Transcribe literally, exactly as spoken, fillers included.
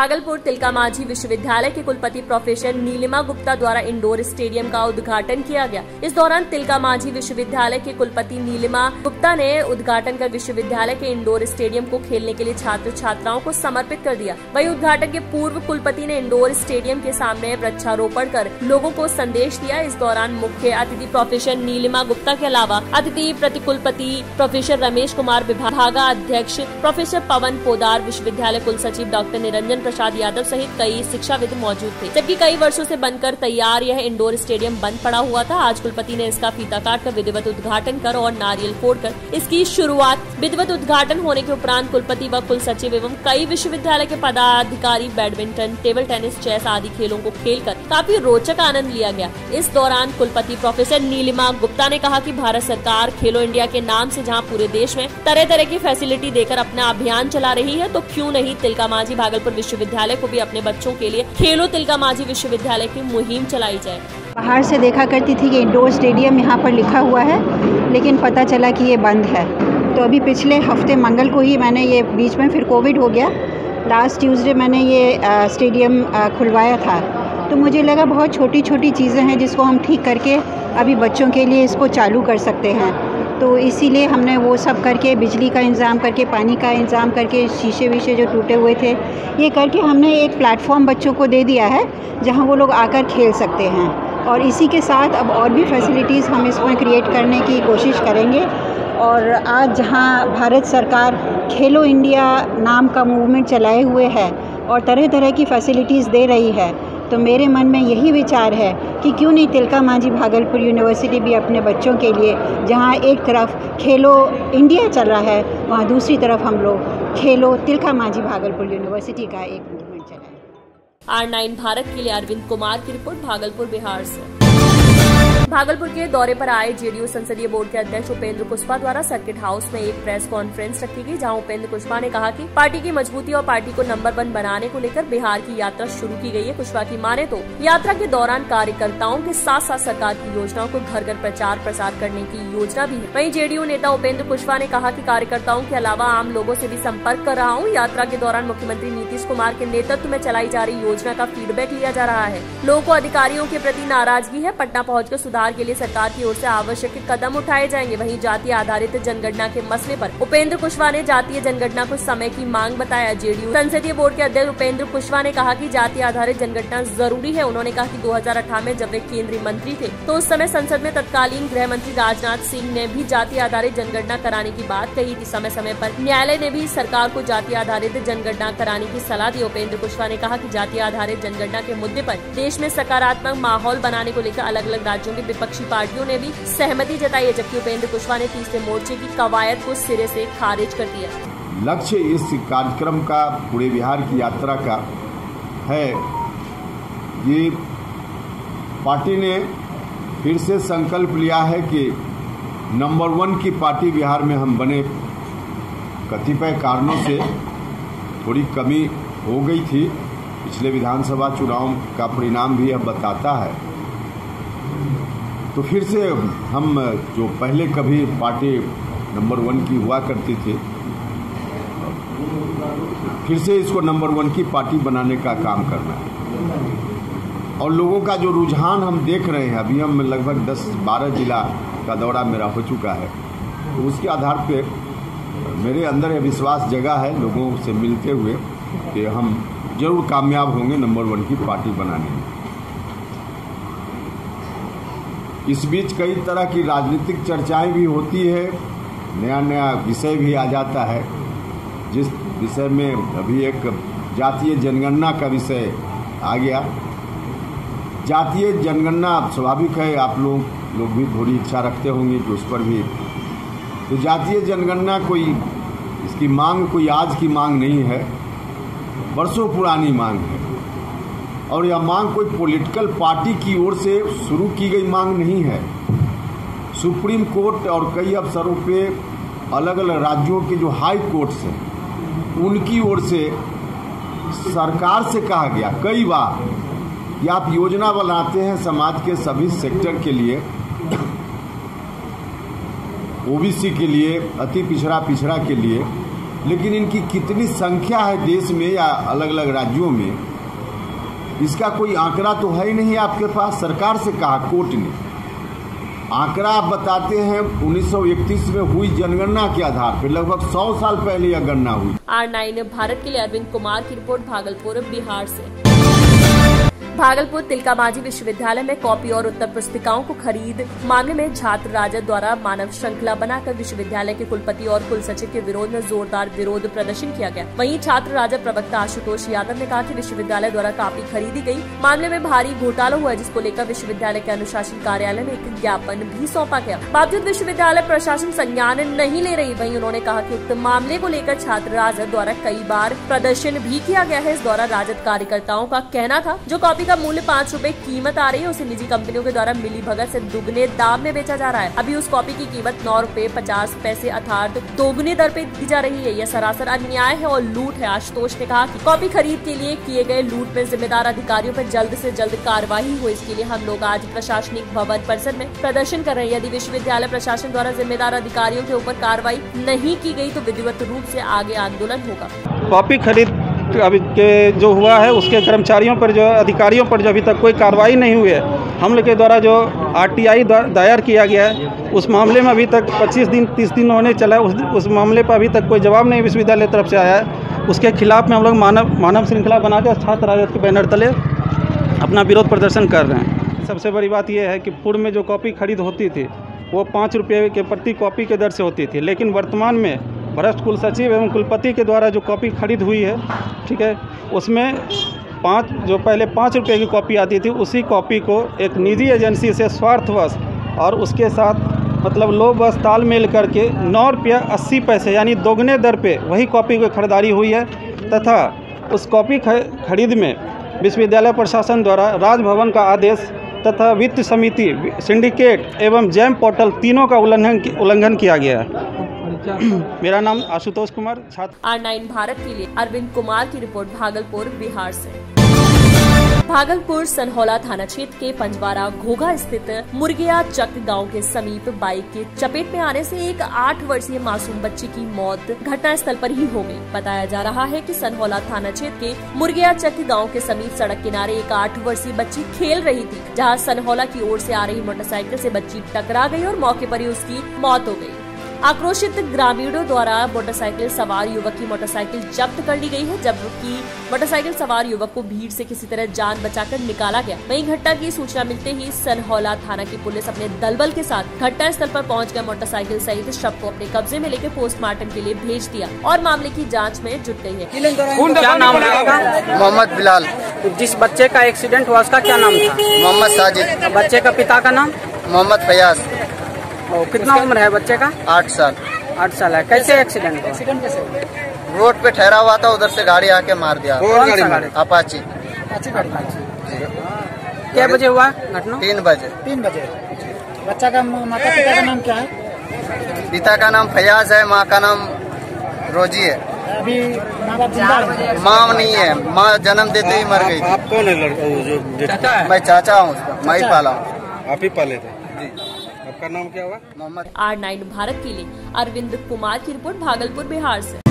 भागलपुर तिलका मांझी विश्वविद्यालय के कुलपति प्रोफेसर नीलिमा गुप्ता द्वारा इंडोर स्टेडियम का उद्घाटन किया गया। इस दौरान तिलका मांझी विश्वविद्यालय के कुलपति नीलिमा गुप्ता ने उद्घाटन कर विश्वविद्यालय के इंडोर स्टेडियम को खेलने के लिए छात्र छात्राओं को समर्पित कर दिया। वहीं उद्घाटन के पूर्व कुलपति ने इंडोर स्टेडियम के सामने वृक्षारोपण कर लोगों को संदेश दिया। इस दौरान मुख्य अतिथि प्रोफेसर नीलिमा गुप्ता के अलावा अतिथि प्रतिकुलपति प्रोफेसर रमेश कुमार, विभागा अध्यक्ष प्रोफेसर पवन पोदार, विश्वविद्यालय कुल सचिव डॉक्टर निरंजन प्रसाद यादव सहित कई शिक्षाविद मौजूद थे। जबकि कई वर्षों से बनकर तैयार यह इंडोर स्टेडियम बंद पड़ा हुआ था। आज कुलपति ने इसका फीता काट कर विधिवत उद्घाटन कर और नारियल फोड़कर इसकी शुरुआत। विधिवत उद्घाटन होने के उपरांत कुलपति व कुल सचिव एवं कई विश्वविद्यालय के पदाधिकारी बैडमिंटन, टेबल टेनिस, चेस आदि खेलों को खेलकर काफी रोचक आनंद लिया गया। इस दौरान कुलपति प्रोफेसर नीलिमा गुप्ता ने कहा कि भारत सरकार खेलो इंडिया के नाम से जहां पूरे देश में तरह तरह की फैसिलिटी देकर अपना अभियान चला रही है, तो क्यों नहीं तिलका मांझी भागलपुर विश्वविद्यालय को भी अपने बच्चों के लिए खेलो तिलका मांझी विश्वविद्यालय की मुहिम चलाई जाए। बाहर से देखा करती थी कि इंडोर स्टेडियम यहाँ पर लिखा हुआ है, लेकिन पता चला कि ये बंद है। तो अभी पिछले हफ्ते मंगल को ही मैंने ये, बीच में फिर कोविड हो गया, लास्ट ट्यूसडे मैंने ये आ, स्टेडियम आ, खुलवाया था। तो मुझे लगा बहुत छोटी छोटी चीज़ें हैं जिसको हम ठीक करके अभी बच्चों के लिए इसको चालू कर सकते हैं। तो इसीलिए हमने वो सब करके, बिजली का इंतज़ाम करके, पानी का इंतज़ाम करके, शीशे वीशे जो टूटे हुए थे ये करके हमने एक प्लेटफॉर्म बच्चों को दे दिया है जहां वो लोग आकर खेल सकते हैं। और इसी के साथ अब और भी फैसिलिटीज़ हम इसमें क्रिएट करने की कोशिश करेंगे। और आज जहां भारत सरकार खेलो इंडिया नाम का मूवमेंट चलाए हुए है और तरह तरह की फैसिलिटीज़ दे रही है, तो मेरे मन में यही विचार है कि क्यों नहीं तिलका मांझी भागलपुर यूनिवर्सिटी भी अपने बच्चों के लिए, जहां एक तरफ खेलो इंडिया चल रहा है, वहां दूसरी तरफ हम लोग खेलो तिलका मांझी भागलपुर यूनिवर्सिटी का एक मूवमेंट चलाएं। आर नाइन भारत के लिए अरविंद कुमार की रिपोर्ट, भागलपुर, बिहार से। भागलपुर के दौरे पर आए जेडीयू संसदीय बोर्ड के अध्यक्ष उपेंद्र कुशवाहा द्वारा सर्किट हाउस में एक प्रेस कॉन्फ्रेंस रखी गई, जहां उपेंद्र कुशवाहा ने कहा कि पार्टी की मजबूती और पार्टी को नंबर वन बनाने को लेकर बिहार की यात्रा शुरू की गई है। कुशवाहा की माने तो यात्रा के दौरान कार्यकर्ताओं के साथ साथ सरकार की योजनाओं को घर घर प्रचार प्रसार करने की योजना भी है। वहीं जेडीयू नेता उपेंद्र कुशवाहा ने कहा कि कार्यकर्ताओं के अलावा आम लोगों से भी संपर्क कर रहा हूँ। यात्रा के दौरान मुख्यमंत्री नीतीश कुमार के नेतृत्व में चलाई जा रही योजना का फीडबैक लिया जा रहा है। लोगों को अधिकारियों के प्रति नाराजगी है। पटना पहुंचकर सुधार के लिए सरकार की ओर से आवश्यक कदम उठाए जाएंगे। वहीं जाति आधारित जनगणना के मसले पर उपेंद्र कुशवाहा ने जातीय जनगणना को समय की मांग बताया। जेडीयू संसदीय बोर्ड के अध्यक्ष उपेंद्र कुशवाहा ने कहा कि जाति आधारित जनगणना जरूरी है। उन्होंने कहा कि दो हजार अठारह में जब वे केंद्रीय मंत्री थे तो उस समय संसद में तत्कालीन गृह मंत्री राजनाथ सिंह ने भी जाति आधारित जनगणना कराने की बात कही थी। समय समय पर न्यायालय ने भी सरकार को जाति आधारित जनगणना कराने की सलाह दी। उपेंद्र कुशवाहा ने कहा कि जाति आधारित जनगणना के मुद्दे पर देश में सकारात्मक माहौल बनाने को लेकर अलग अलग राज्यों की विपक्षी पार्टियों ने भी सहमति जताई है, जबकि उपेंद्र कुशवाहा ने तीसरे मोर्चे की कवायद को सिरे से खारिज कर दिया। लक्ष्य इस कार्यक्रम का, पूरे बिहार की यात्रा का है, ये पार्टी ने फिर से संकल्प लिया है कि नंबर वन की पार्टी बिहार में हम बने। कतिपय कारणों से थोड़ी कमी हो गई थी, पिछले विधानसभा चुनाव का परिणाम भी अब बताता है। तो फिर से हम, जो पहले कभी पार्टी नंबर वन की हुआ करती थी, फिर से इसको नंबर वन की पार्टी बनाने का काम करना है। और लोगों का जो रुझान हम देख रहे हैं, अभी हम लगभग दस बारह जिला का दौरा मेरा हो चुका है, तो उसके आधार पे मेरे अंदर यह विश्वास जगा है लोगों से मिलते हुए कि हम जरूर कामयाब होंगे नंबर वन की पार्टी बनाने में। इस बीच कई तरह की राजनीतिक चर्चाएं भी होती है, नया नया विषय भी आ जाता है। जिस विषय में अभी एक जातीय जनगणना का विषय आ गया। जातीय जनगणना स्वाभाविक है, आप लोग लोग भी थोड़ी इच्छा रखते होंगे कि उस पर भी, तो जातीय जनगणना कोई, इसकी मांग कोई आज की मांग नहीं है, वर्षों पुरानी मांग है। और यह मांग कोई पॉलिटिकल पार्टी की ओर से शुरू की गई मांग नहीं है। सुप्रीम कोर्ट और कई अवसरों पे अलग अलग राज्यों के जो हाई कोर्ट्स हैं, उनकी ओर से सरकार से कहा गया कई बार कि आप योजना बनाते हैं समाज के सभी सेक्टर के लिए, ओबीसी के लिए, अति पिछड़ा पिछड़ा के लिए, लेकिन इनकी कितनी संख्या है देश में या अलग अलग राज्यों में, इसका कोई आंकड़ा तो है ही नहीं आपके पास। सरकार से कहा कोर्ट ने, आंकड़ा आप बताते हैं उन्नीस सौ इकतीस में हुई जनगणना के आधार पर लगभग सौ साल पहले यह गणना हुई। आर नाइन भारत के लिए अरविंद कुमार की रिपोर्ट, भागलपुर बिहार से। भागलपुर तिलकामांझी विश्वविद्यालय में कॉपी और उत्तर पुस्तिकाओं को खरीद मामले में छात्र राजद द्वारा मानव श्रृंखला बनाकर विश्वविद्यालय के कुलपति और कुल सचिव के विरोध में जोरदार विरोध प्रदर्शन किया गया। वहीं छात्र राजद प्रवक्ता आशुतोष यादव ने कहा कि विश्वविद्यालय द्वारा कॉपी खरीदी गई मामले में भारी घोटाला हुआ, जिसको लेकर विश्वविद्यालय के अनुशासन कार्यालय में एक ज्ञापन भी सौंपा गया। बावजूद विश्वविद्यालय प्रशासन संज्ञान नहीं ले रही। वहीं उन्होंने कहा कि उक्त मामले को लेकर छात्र राजद द्वारा कई बार प्रदर्शन भी किया गया है। इस दौरान राजद कार्यकर्ताओं का कहना था जो कॉपी का मूल्य पाँच रुपए कीमत आ रही है उसे निजी कंपनियों के द्वारा मिली भगत से दुगने दाम में बेचा जा रहा है। अभी उस कॉपी की कीमत नौ रुपए पचास पैसे अर्थात दोगुने दर पे दी जा रही है। यह सरासर अन्याय है और लूट है। आशुतोष ने कहा कि कॉपी खरीद के लिए किए गए लूट में जिम्मेदार अधिकारियों पर जल्द से जल्द कार्रवाई हो। इसके लिए हम लोग आज प्रशासनिक भवन परिसर में प्रदर्शन कर रहे हैं। यदि विश्वविद्यालय प्रशासन द्वारा जिम्मेदार अधिकारियों के ऊपर कार्रवाई नहीं की गई तो विधिवत रूप से आगे आंदोलन होगा। कॉपी खरीद अभी के जो हुआ है उसके कर्मचारियों पर, जो अधिकारियों पर जो अभी तक कोई कार्रवाई नहीं हुई है, हम लोग के द्वारा जो आरटीआई दायर किया गया है उस मामले में अभी तक पच्चीस दिन तीस दिन होने चला है। उस, उस मामले पर अभी तक कोई जवाब नहीं विश्वविद्यालय तरफ से आया है। उसके खिलाफ में हम लोग मानव मानव श्रृंखला बनाकर छात्र राजद के बैनर तले अपना विरोध प्रदर्शन कर रहे हैं। सबसे बड़ी बात यह है कि पूर्व में जो कॉपी खरीद होती थी वो पाँच रुपये के प्रति कॉपी के दर से होती थी, लेकिन वर्तमान में भ्रष्ट कुल सचिव एवं कुलपति के द्वारा जो कॉपी खरीद हुई है, ठीक है, उसमें पाँच जो पहले पाँच रुपये की कॉपी आती थी उसी कॉपी को एक निजी एजेंसी से स्वार्थवश और उसके साथ मतलब लो बस तालमेल करके नौ रुपया अस्सी पैसे यानी दोगुने दर पे वही कॉपी की खरीदारी हुई है तथा उस कॉपी खरीद में विश्वविद्यालय प्रशासन द्वारा राजभवन का आदेश तथा वित्त समिति, सिंडिकेट एवं जैम पोर्टल तीनों का उल्लंघन उल्लंघन किया गया है। मेरा नाम आशुतोष कुमार, छात्र। आर नाइन भारत के लिए अरविंद कुमार की रिपोर्ट, भागलपुर बिहार से। भागलपुर सनहौला थाना क्षेत्र के पंजवारा घोघा स्थित मुर्गिया चक गांव के समीप बाइक के चपेट में आने से एक आठ वर्षीय मासूम बच्ची की मौत घटना स्थल पर ही हो गई। बताया जा रहा है कि सनहौला थाना क्षेत्र के मुर्गिया चक गांव के समीप सड़क किनारे एक आठ वर्षीय बच्ची खेल रही थी, जहां सनहौला की ओर से आ रही मोटरसाइकिल से बच्ची टकरा गई और मौके पर ही उसकी मौत हो गई। आक्रोशित ग्रामीणों द्वारा मोटरसाइकिल सवार युवक की मोटरसाइकिल जब्त कर ली गई है, जबकि मोटरसाइकिल सवार युवक को भीड़ से किसी तरह जान बचाकर निकाला गया। वहीं घटना की सूचना मिलते ही सनहौला थाना की पुलिस अपने दलबल के साथ घटना स्थल पर पहुंचकर मोटरसाइकिल सहित शव को अपने कब्जे में लेकर पोस्टमार्टम के लिए भेज दिया और मामले की जाँच में जुट गई है। क्या नाम रहेगा? मोहम्मद बिलाल। जिस बच्चे का एक्सीडेंट हुआ उसका क्या नाम था? मोहम्मद साजिद। बच्चे का पिता का नाम? मोहम्मद फयाज। कितना उम्र है बच्चे का? आठ साल। आठ साल है। कैसे एक्सीडेंट हुआ? एक्सीडेंट कैसे? रोड पे ठहरा हुआ था, उधर से गाड़ी आके मार दिया। कौन सा गाड़ी? अपाची। क्या बजे हुआ घटना? तीन बजे। तीन बजे। बच्चा का माता पिता का नाम क्या है? पिता का नाम फयाज है, माँ का नाम रोजी है। अभी माँ बाप जिंदा है? माँ नहीं है, माँ जन्म देते ही मर गई। आप कौन है लड़का? जो चाचा है? मैं चाचा हूँ उसका, मैं ही पाला हूँ। आप ही पाले थे जी। आपका नाम क्या हुआ? मोहम्मद। आर नाइन भारत के लिए अरविंद कुमार की रिपोर्ट, भागलपुर बिहार से।